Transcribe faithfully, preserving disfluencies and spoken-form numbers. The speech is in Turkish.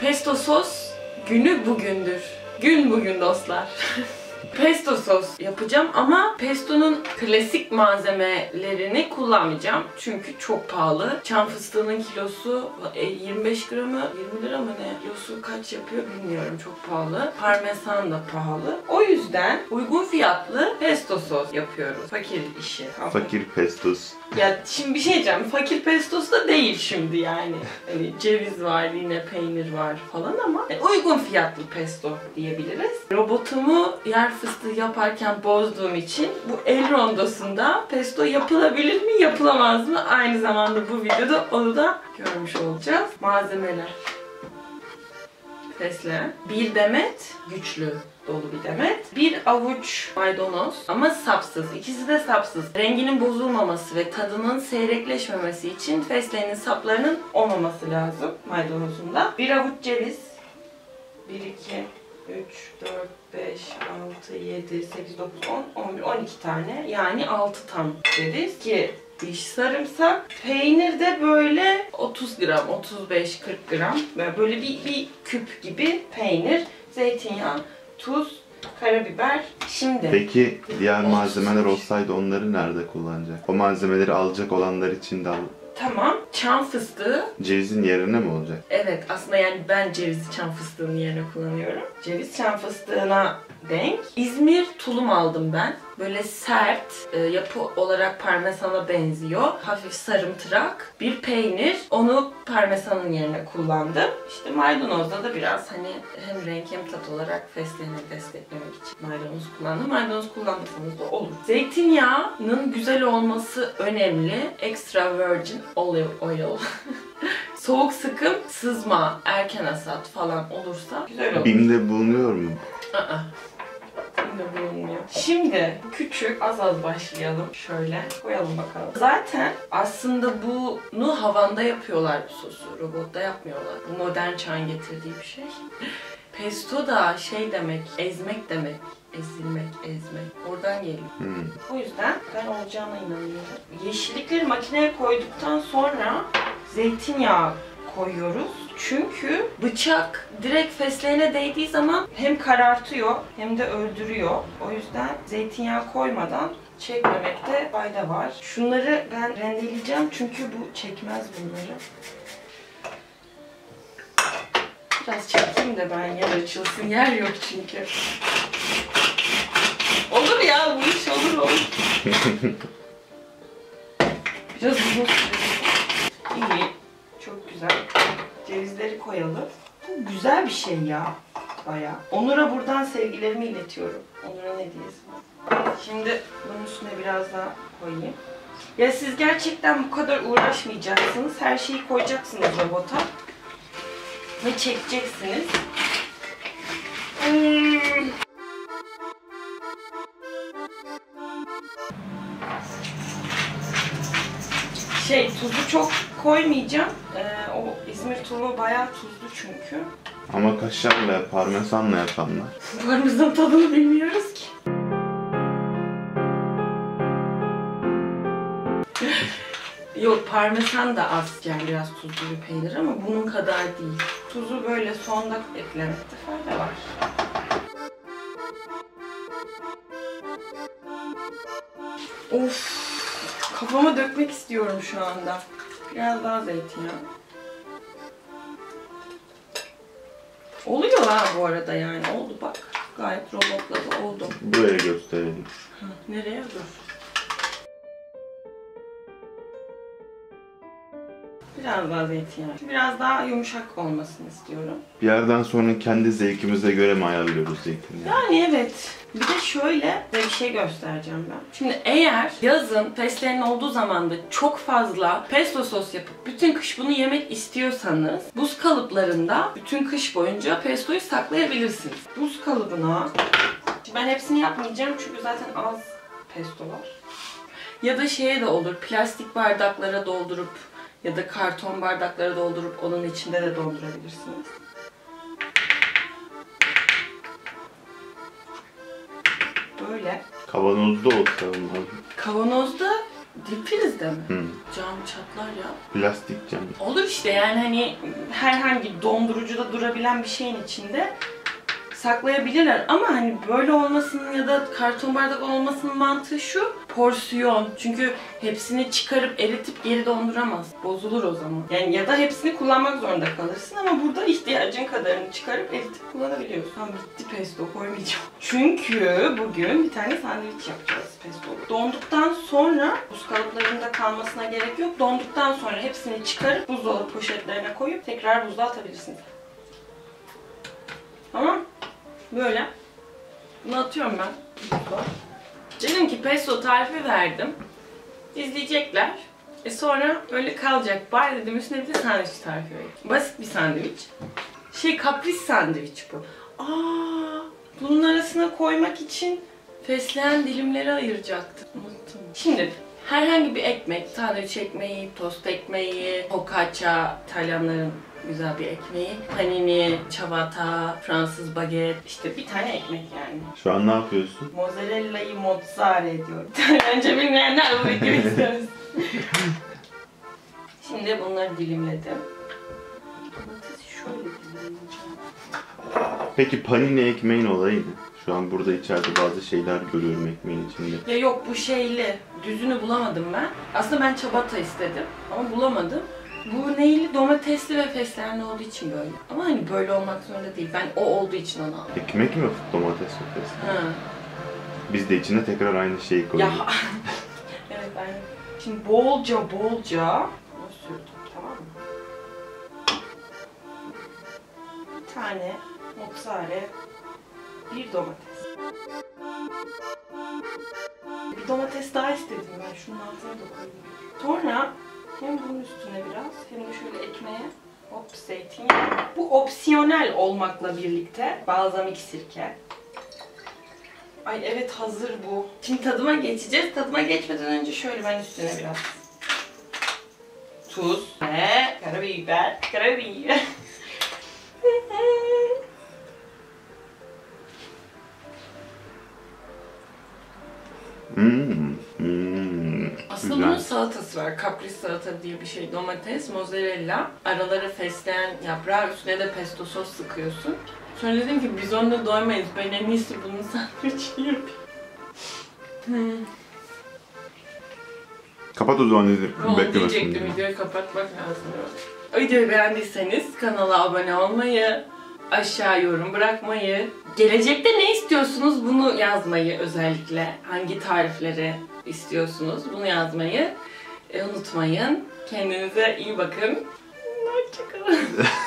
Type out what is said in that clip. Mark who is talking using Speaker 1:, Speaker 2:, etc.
Speaker 1: Pesto sos günü bugündür. Gün bugün dostlar. Pesto sos yapacağım ama pestonun klasik malzemelerini kullanmayacağım. Çünkü çok pahalı. Çam fıstığının kilosu yirmi beş gramı yirmi lira mı ne? Kilosu kaç yapıyor bilmiyorum. Çok pahalı. Parmesan da pahalı. O yüzden uygun fiyatlı pesto sos yapıyoruz. Fakir işi.
Speaker 2: Fakir pestos.
Speaker 1: Ya şimdi bir şey diyeceğim. Fakir pestosu da değil şimdi yani. Hani ceviz var, yine peynir var falan ama yani uygun fiyatlı pesto diyebiliriz. Robotumu yer fıstığı yaparken bozduğum için bu el rondosunda pesto yapılabilir mi, yapılamaz mı? Aynı zamanda bu videoda onu da görmüş olacağız. Malzemeler. Fesleğen. Bir demet güçlü dolu bir demet. Bir avuç maydanoz ama sapsız. İkisi de sapsız. Renginin bozulmaması ve tadının seyrekleşmemesi için fesleğenin saplarının olmaması lazım maydanozunda. Bir avuç ceviz. bir, iki, üç, dört, beş, altı, yedi, sekiz, dokuz, on, on bir, on iki tane. Yani altı tam ceviz ki diş sarımsak. Peynir de böyle otuz gram, otuz beş kırk gram. Böyle bir, bir küp gibi peynir. Zeytinyağı, tuz, karabiber. Şimdi.
Speaker 2: Peki diğer malzemeler olsaydı onları nerede kullanacak? O malzemeleri alacak olanlar için de al.
Speaker 1: Tamam. Çam fıstığı.
Speaker 2: Cevizin yerine mi olacak?
Speaker 1: Evet. Aslında yani ben cevizi çam fıstığının yerine kullanıyorum. Ceviz çam fıstığına denk. İzmir tulum aldım ben. Böyle sert, e, yapı olarak parmesana benziyor. Hafif sarımtırak bir peynir. Onu parmesanın yerine kullandım. İşte maydanozda da biraz hani hem renk hem tat olarak fesleğeni desteklemek için maydanoz kullandım. Maydanoz kullanmasanız da olur. Zeytinyağının güzel olması önemli. Extra virgin olive oil. Soğuk sıkım, sızma, erken hasat falan olursa güzel olur.
Speaker 2: Bim'de bulunuyor mu?
Speaker 1: Aa. Bim'de bulunmuyor. Şimdi küçük, az az başlayalım. Şöyle koyalım bakalım. Zaten aslında bunu havanda yapıyorlar bu sosu. Robotta yapmıyorlar. Bu modern çağın getirdiği bir şey. Pesto da şey demek, ezmek demek. Ezilmek, ezmek. Oradan geliyor.
Speaker 2: Hmm.
Speaker 1: O yüzden ben olacağına inanıyorum. Yeşillikleri makineye koyduktan sonra zeytinyağı koyuyoruz. Çünkü bıçak direkt fesleğene değdiği zaman hem karartıyor hem de öldürüyor. O yüzden zeytinyağı koymadan çekmemekte fayda var. Şunları ben rendeleyeceğim çünkü bu çekmez bunları. Biraz çekeyim de ben yer açılsın. Yer yok çünkü. Olur ya, bu iş olur olur. Biraz uzun sürecek. İyi. Çok güzel. Cevizleri koyalım. Bu güzel bir şey ya. Bayağı. Onur'a buradan sevgilerimi iletiyorum. Onur'a ne diyesin? Şimdi bunun üstüne biraz daha koyayım. Ya siz gerçekten bu kadar uğraşmayacaksınız. Her şeyi koyacaksınız robota. Ve çekeceksiniz. Hmm. Şey, tuzu çok koymayacağım. Ee, o İzmir tulumu bayağı tuzlu çünkü.
Speaker 2: Ama kaşarla, parmesanla yapanlar.
Speaker 1: Parmesan tadını bilmiyoruz ki. Yok, parmesan da az, yani biraz tuzlu bir peynir ama bunun kadar değil. Tuzu böyle sonda eklemekte fayda var. Of, kafama dökmek istiyorum şu anda. Biraz daha zeytinyağı. Oluyor ha bu arada yani, oldu bak. Gayet robotla da oldu.
Speaker 2: Buraya gösterelim.
Speaker 1: Hı, nereye? Dur. Biraz daha zeytinyağı. Biraz daha yumuşak olmasını istiyorum.
Speaker 2: Bir yerden sonra kendi zevkimize göre mi ayarlıyoruz zeytinyağı?
Speaker 1: Yani evet. Bir de şöyle bir şey göstereceğim ben. Şimdi eğer yazın fesleğen olduğu zaman da çok fazla pesto sos yapıp bütün kış bunu yemek istiyorsanız buz kalıplarında bütün kış boyunca pestoyu saklayabilirsiniz. Buz kalıbına, ben hepsini yapmayacağım çünkü zaten az pesto var. Ya da şeye de olur, plastik bardaklara doldurup ya da karton bardaklara doldurup onun içinde de dondurabilirsiniz. Böyle.
Speaker 2: Kavanozda olsa onlar.
Speaker 1: Kavanozda Dip prizde mi?
Speaker 2: Hı.
Speaker 1: Cam çatlar ya.
Speaker 2: Plastik cam.
Speaker 1: Olur işte yani hani herhangi dondurucuda durabilen bir şeyin içinde saklayabilirler ama hani böyle olmasının ya da karton bardak olmasının mantığı şu: porsiyon. Çünkü hepsini çıkarıp eritip geri donduramaz. Bozulur o zaman. Yani ya da hepsini kullanmak zorunda kalırsın ama burada ihtiyacın kadarını çıkarıp eritip kullanabiliyorsun. Tamam, bitti, pesto koymayacağım. Çünkü bugün bir tane sandviç yapacağız pestolu. Donduktan sonra buz kalıplarında kalmasına gerek yok. Donduktan sonra hepsini çıkarıp buzdolabı poşetlerine koyup tekrar buzluğa atabilirsiniz. Tamam. Böyle. Bunu atıyorum ben. Dedim ki pesto tarifi verdim. İzleyecekler. E sonra öyle kalacak. Bari dedim üstüne bir de sandviç tarifi vereyim. Basit bir sandviç. Şey, kapris sandviç bu. Aa, bunun arasına koymak için fesleğen dilimleri ayıracaktım. Unuttum. Şimdi herhangi bir ekmek, sandviç ekmeği, tost ekmeği, focaccia, İtalyanların güzel bir ekmeği, panini, ciabatta, Fransız baget, işte bir tane ekmek yani.
Speaker 2: Şu an ne yapıyorsun?
Speaker 1: Mozzarella'yı mozzare ediyorum. Önce bilmeyenler bu videoyu izlemesin. Şimdi bunları dilimledim. Domatesi şöyle dilimleyeceğim.
Speaker 2: Peki panini ekmeğin olayı ne? Şu an burada içeride bazı şeyler görüyorum ekmeğin içinde.
Speaker 1: Ya yok, bu şeyli. Düzünü bulamadım ben. Aslında ben ciabatta istedim ama bulamadım. Bu neyli? Domatesli ve fesleğenli olduğu için böyle. Ama hani böyle olmak zorunda değil. Ben o olduğu için onu aldım.
Speaker 2: Ekmek mi? Domates mi? Fesleğen?
Speaker 1: Ha.
Speaker 2: Biz de içine tekrar aynı şeyi koyuyoruz.
Speaker 1: Ya. Evet, ben şimdi bolca bolca bunu sürdüm, tamam mı? Bir tane mozzarella, bir domates. Bir domates daha istedim ben. Şunun altına da koyayım. Sonra hem bunun üstüne biraz hem de şöyle ekmeğe hop zeytinyağı. Bu opsiyonel olmakla birlikte balzamik sirke. Ay evet, hazır bu. Şimdi tadıma geçeceğiz. Tadıma geçmeden önce şöyle ben üstüne biraz tuz ve karabiber, karabiber.
Speaker 2: Hmm, hmm,
Speaker 1: Aslında
Speaker 2: güzel.
Speaker 1: bunun salatası var. Kapris salata diye bir şey. Domates, mozzarella, aralara fesleğen yaprağı, üstüne de pesto sos sıkıyorsun. Sonra dedim ki biz onunla doymayız. Ben en iyisi bunun sandviçini yapayım. Hmm.
Speaker 2: Kapat o zaman dedi.
Speaker 1: Onu
Speaker 2: Beklemesin.
Speaker 1: diyecektim, videoyu kapatmak lazım. Videoyu beğendiyseniz kanala abone olmayı, aşağı yorum bırakmayı, gelecekte ne istiyorsunuz bunu yazmayı, özellikle hangi tarifleri istiyorsunuz bunu yazmayı e, unutmayın. Kendinize iyi bakın. Hoşçakalın.